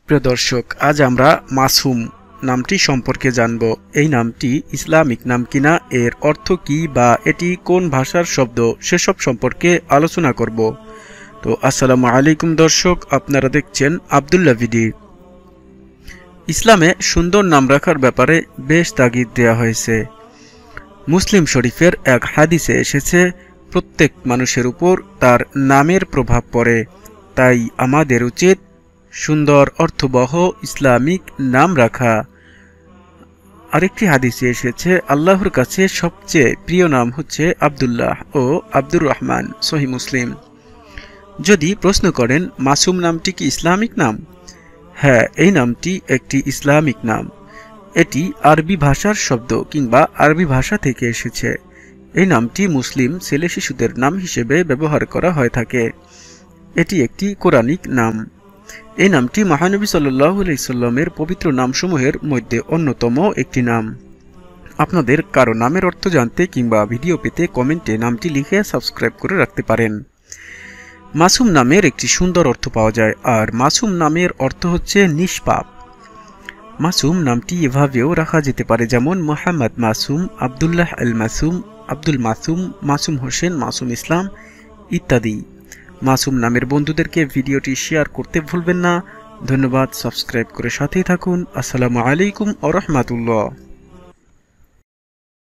প্রিয় দর্শক, আজ আমরা মাসুম নামটি সম্পর্কে জানব। এই নামটি ইসলামিক নাম কিনা, এর অর্থ কি বা এটি কোন ভাষার শব্দ, সেসব সম্পর্কে আলোচনা করব। তো আসসালামু আলাইকুম দর্শক, আপনারা দেখছেন আব্দুল্লাহ ভিডি। ইসলামে সুন্দর নাম রাখার ব্যাপারে বেশ তাগিদ দেওয়া হয়েছে। মুসলিম শরীফের এক হাদিসে এসেছে, প্রত্যেক মানুষের উপর তার নামের প্রভাব পড়ে, তাই আমাদের উচিত সুন্দর অর্থবহ ইসলামিক নাম রাখা। আরেকটি হাদিসে এসেছে, আল্লাহর কাছে সবচেয়ে প্রিয় নাম হচ্ছে আব্দুল্লাহ ও আব্দুর রহমান, সহি মুসলিম। যদি প্রশ্ন করেন মাসুম নামটি কি ইসলামিক নাম? হ্যাঁ, এই নামটি একটি ইসলামিক নাম। এটি আরবি ভাষার শব্দ কিংবা আরবি ভাষা থেকে এসেছে। এই নামটি মুসলিম ছেলে শিশুদের নাম হিসেবে ব্যবহার করা হয়ে থাকে। এটি একটি কোরআনিক নাম। এই নামটি মহানবী সাল্লাল্লাহু আলাইহি সাল্লামের পবিত্র নামসমূহের মধ্যে অন্যতম একটি নাম। আপনাদের কারো নামের অর্থ জানতে কিংবা ভিডিও পেতে কমেন্টে নামটি লিখে সাবস্ক্রাইব করে রাখতে পারেন। মাসুম নামের একটি সুন্দর অর্থ পাওয়া যায়, আর মাসুম নামের অর্থ হচ্ছে নিষ্পাপ। মাসুম নামটি এভাবেও রাখা যেতে পারে, যেমন মোহাম্মদ মাসুম, আবদুল্লাহ আল মাসুম, আব্দুল মাসুম, মাসুম হোসেন, মাসুম ইসলাম ইত্যাদি। মাসুম নামের বন্ধুদেরকে ভিডিওটি শেয়ার করতে ভুলবেন না। ধন্যবাদ, সাবস্ক্রাইব করে সাথেই থাকুন। আসসালামু আলাইকুম ওয়া রাহমাতুল্লাহ।